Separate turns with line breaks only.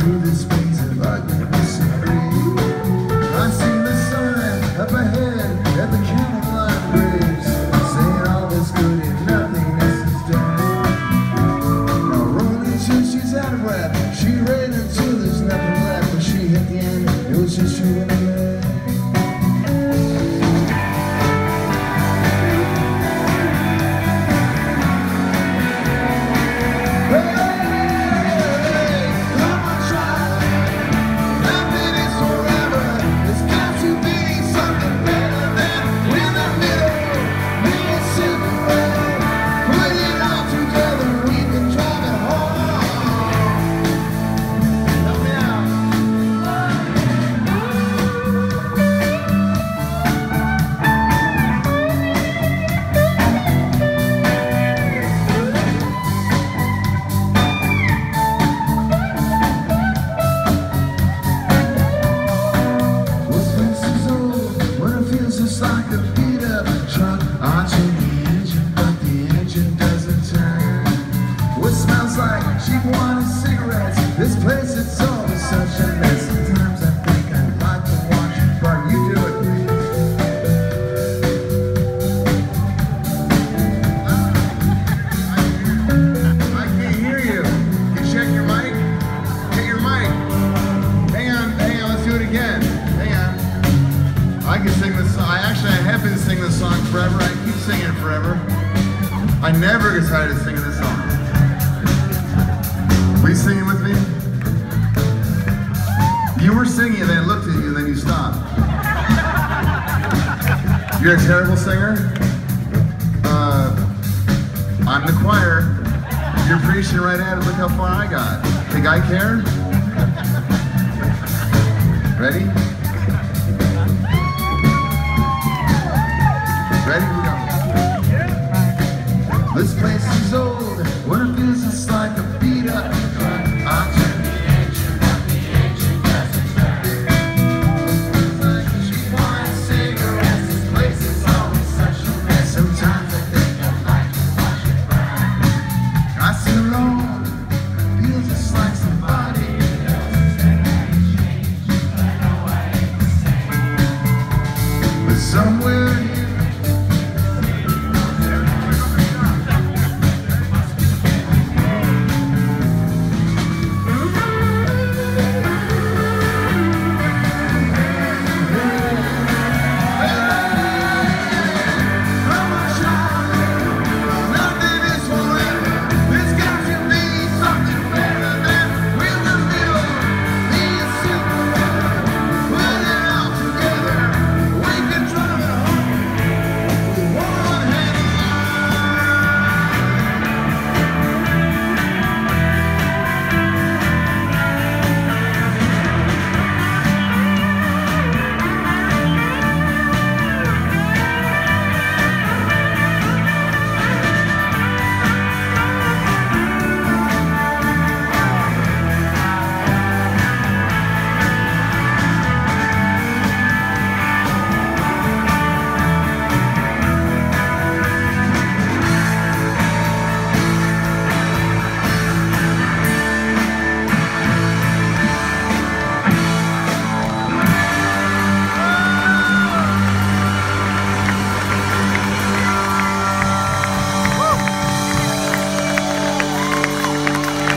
through this maze of ugliness and greed. I see the sign up ahead at the county line bridge, saying all is good and nothingness is done. Now rolling till she's out of breath, she ran until there's nothing left. When she hit the end, it was just her and her. Just like a beat up truck, arching the engine, but the engine doesn't turn. What smells like cheap wine and cigarettes? This place, it's always such a mess. Sometimes I think I'd like to watch it, but you do it, please. I can't hear you. Can you check your mic? Get your mic. Hang on, let's do it again. Hang on. I can sing this song. I have been singing this song forever. I keep singing it forever. I never get tired of singing this song. Were you singing with me? You were singing and then I looked at you and then you stopped. You're a terrible singer? I'm the choir. You're preaching right at it. Look how far I got. Think I care? Ready? Ready? We go. This place is old, when it feels just like a beat up